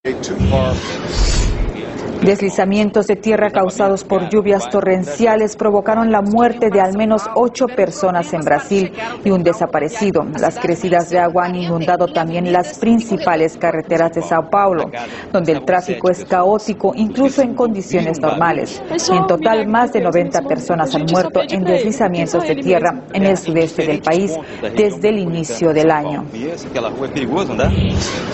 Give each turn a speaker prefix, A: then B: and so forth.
A: Deslizamientos de tierra causados por lluvias torrenciales provocaron la muerte de al menos 8 personas en Brasil y un desaparecido. Las crecidas de agua han inundado también las principales carreteras de Sao Paulo, donde el tráfico es caótico incluso en condiciones normales. En total, más de 90 personas han muerto en deslizamientos de tierra en el sudeste del país desde el inicio del año.